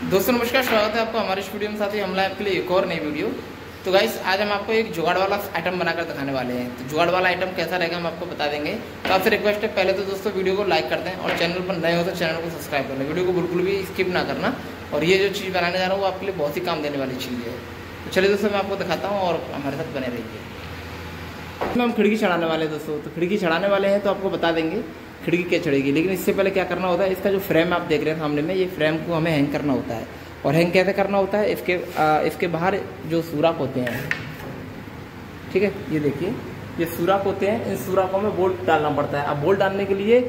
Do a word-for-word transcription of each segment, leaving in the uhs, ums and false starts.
दोस्तों नमस्कार, स्वागत है आपको हमारे इस वीडियो में। साथ ही हम लाए आपके लिए एक और नई वीडियो। तो गाइस आज हम आपको एक जुगाड़ वाला आइटम बनाकर दिखाने वाले हैं। तो जुगाड़ वाला आइटम कैसा रहेगा हम आपको बता देंगे। तो आपसे रिक्वेस्ट है, पहले तो दोस्तों वीडियो को लाइक कर दें और चैनल पर नए हो तो चैनल को सब्सक्राइब कर लें। वीडियो को बिल्कुल भी स्किप ना करना। और ये जो चीज़ बनाने जा रहा हूँ वो आपके लिए बहुत ही काम देने वाली चीज़ है। तो चलिए दोस्तों मैं आपको दिखाता हूँ और हमारे साथ बने रहिए। इसमें हम खिड़की चढ़ाने वाले हैं दोस्तों। तो खिड़की चढ़ाने वाले हैं तो आपको बता देंगे खिड़की क्या चढ़ेगी। लेकिन इससे पहले क्या करना होता है, इसका जो फ्रेम आप देख रहे हैं सामने में, ये फ्रेम को हमें हैंग करना होता है। और हैंग कैसे करना होता है, इसके आ, इसके बाहर जो सुराख होते हैं, ठीक है, ये देखिए ये सुराख होते हैं। इन सुराखों में बोल्ट डालना पड़ता है। अब बोल्ट डालने के लिए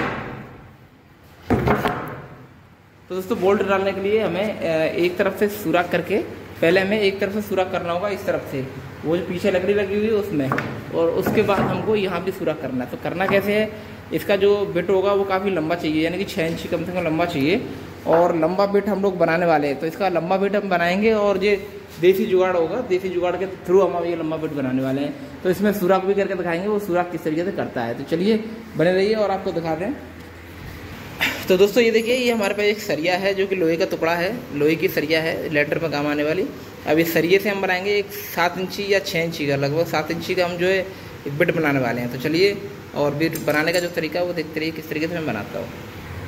तो दोस्तों बोल्ट डालने के लिए हमें एक तरफ से सुराख करके, पहले हमें एक तरफ से सुराख करना होगा इस तरफ से, वो जो पीछे लकड़ी लगी हुई है उसमें, और उसके बाद हमको यहाँ भी सुराख करना है। तो करना कैसे है, इसका जो बिट होगा वो काफ़ी लंबा चाहिए, यानी कि छः इंची कम से कम लंबा चाहिए। और लंबा बिट हम लोग बनाने वाले हैं। तो इसका लंबा बिट हम बनाएंगे और ये देसी जुगाड़ होगा, देसी जुगाड़ के थ्रू हम ये लंबा बिट बनाने वाले हैं। तो इसमें सुराख भी करके दिखाएंगे वो सुराख किस तरीके से करता है। तो चलिए बने रहिए और आपको दिखा दें। तो दोस्तों ये देखिए, ये हमारे पास एक सरिया है जो कि लोहे का टुकड़ा है, लोहे की सरिया है, लेटर पर काम आने वाली। अब इस सरिये से हम बनाएंगे एक सात इंची या छः इंची का, लगभग सात इंची का हम जो है एक बिट बनाने वाले हैं। तो चलिए, और बिट बनाने का जो तरीका है वो देखते रहिए किस तरीके से मैं बनाता हूँ।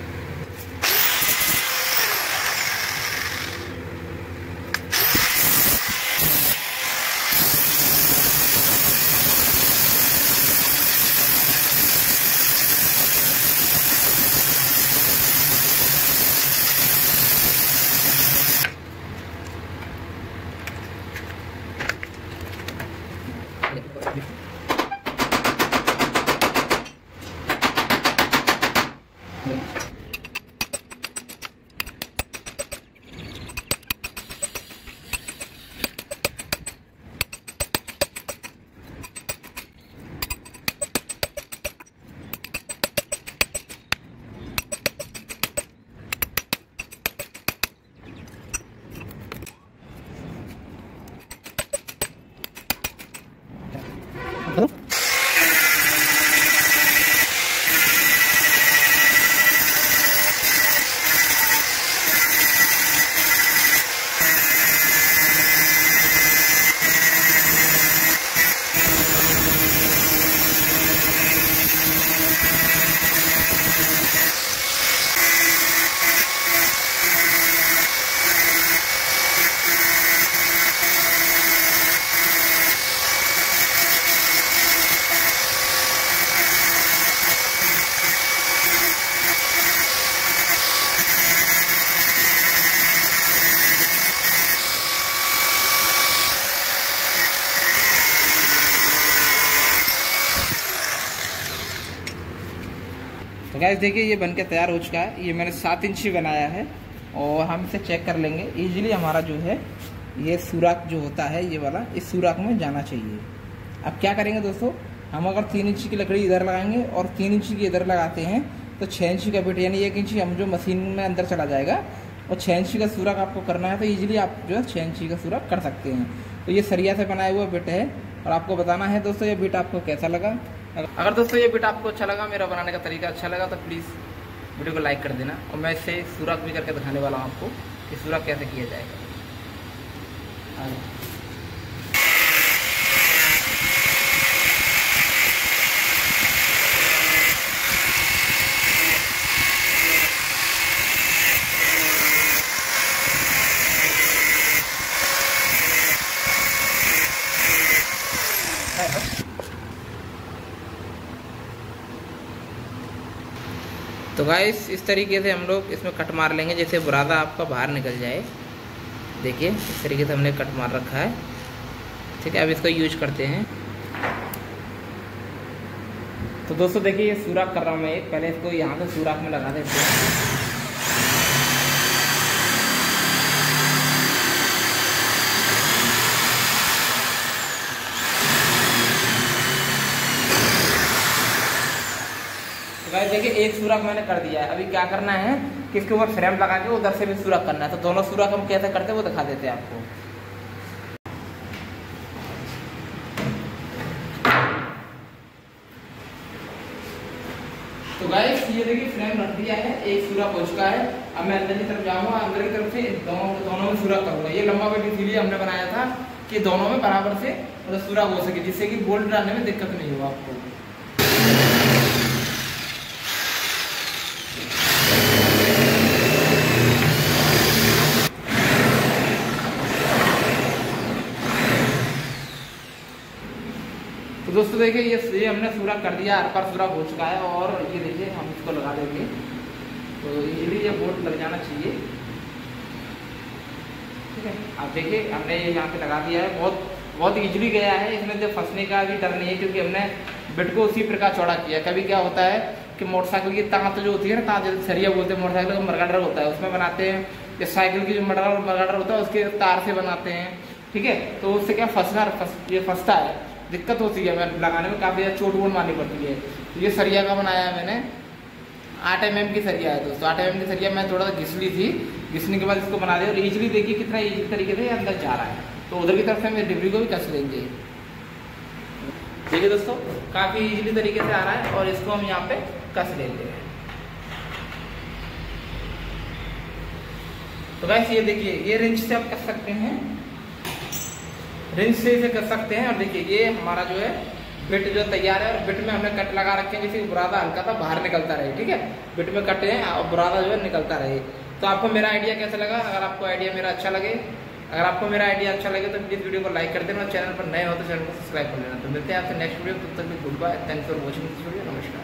तो गाइस देखिए, ये बनके तैयार हो चुका है। ये मैंने सात इंची बनाया है और हम इसे चेक कर लेंगे। इजीली हमारा जो है ये सुराख जो होता है ये वाला, इस सुराख में जाना चाहिए। अब क्या करेंगे दोस्तों, हम अगर तीन इंची की लकड़ी इधर लगाएंगे और तीन इंची की इधर लगाते हैं तो छः इंची का बिट, यानी एक इंची हम जो मशीन में अंदर चला जाएगा, और छः इंची का सुराख आपको करना है। तो ईजिली आप जो है छः इंची का सुराख कर सकते हैं। तो ये सरिया से बनाया हुआ बिट है और आपको बताना है दोस्तों ये बिट आपको कैसा लगा। अगर दोस्तों ये बिट आपको अच्छा लगा, मेरा बनाने का तरीका अच्छा लगा, तो प्लीज़ वीडियो को लाइक कर देना। और मैं इससे सुराख भी करके दिखाने वाला हूँ आपको कि सुराख कैसे किया जाएगा। तो गाइस इस तरीके से हम लोग इसमें कट मार लेंगे, जैसे बुरादा आपका बाहर निकल जाए। देखिए इस तरीके से हमने कट मार रखा है, ठीक है। अब इसको यूज करते हैं। तो दोस्तों देखिए, ये सुराख कर रहा हूँ मैं एक, पहले इसको यहाँ से सुराख में लगा देते हैं। गाइस देखिए, एक सुराख मैंने कर दिया है। अभी क्या करना है कि इसके ऊपर फ्रेम लगा के उधर से भी सुराख करना है। तो दोनों सुराख हम कैसे करते हैं वो दिखा देते हैं आपको। तो गाइस ये देखिए, फ्रेम रख दिया है, एक सुराख हो चुका है। अब मैं अंदर की तरफ जाऊंगा, अंदर की तरफ से दोनों दोनों में सुराख करूंगा। ये लंबा बेट इसीलिए हमने बनाया था कि दोनों में बराबर से मतलब सुराख हो सके, जिससे कि बोल्ट डालने में दिक्कत नहीं होगा आपको। तो दोस्तों देखिए ये ये हमने सुराख कर दिया, हर पर सुराख हो चुका है। और ये देखिए हम इसको लगा देंगे तो इजीली ये बोल्ट लग जाना चाहिए। ठीक है, आप देखिए हमने ये यहाँ पे लगा दिया है, बहुत बहुत इजीली गया है। इसमें जो फंसने का भी डर नहीं है, क्योंकि हमने बिट को उसी प्रकार चौड़ा किया। कभी क्या होता है कि मोटरसाइकिल की तांत जो होती है ना, तांत जैसे सरिया बोलते हैं, मोटरसाइकिल का मरगाडर होता है उसमें बनाते हैं, या साइकिल की जो मरगाडर मरगाडर होता है उसके तार से बनाते हैं। ठीक है, तो उससे क्या फंसना फस, ये फंसता है, दिक्कत होती है, मैं लगाने में काफ़ी ज़्यादा चोट वोट मारनी पड़ती है। तो ये सरिया का बनाया है मैंने, आठ एम एम की सरिया है दोस्तों। आठ एम एम की सरिया मैं थोड़ा सा घिस ली थी, घिसने के बाद इसको बना दिया। और इजीली देखिए कितना इजी तरीके से अंदर जा रहा है। तो उधर की तरफ से हम डिब्री को भी कस लेंगे। देखिए दोस्तों काफ़ी इजीली तरीके से आ रहा है, और इसको हम यहाँ पे कस लेंगे। तो गाइस ये देखिए, ये रिंच से आप कस सकते हैं, रिंच से इसे कर सकते हैं। और देखिए ये हमारा जो है बिट जो तैयार है, और बिट में हमने कट लगा रखे हैं, जैसे बुरादा हल्का था बाहर निकलता रहे। ठीक है, बिट में कट है और बुरादा जो है निकलता रहे। तो आपको मेरा आइडिया कैसा लगा? अगर आपको आइडिया मेरा अच्छा लगे अगर आपको मेरा आइडिया अच्छा लगे तो प्लीज़ वीडियो को लाइक कर देना, और चैनल पर नए हो तो चैनल को सब्सक्राइब कर लेना। तो मिलते हैं आपसे नेक्स्ट वीडियो, तब तक good bye, thanks for watching this video, नमस्कार।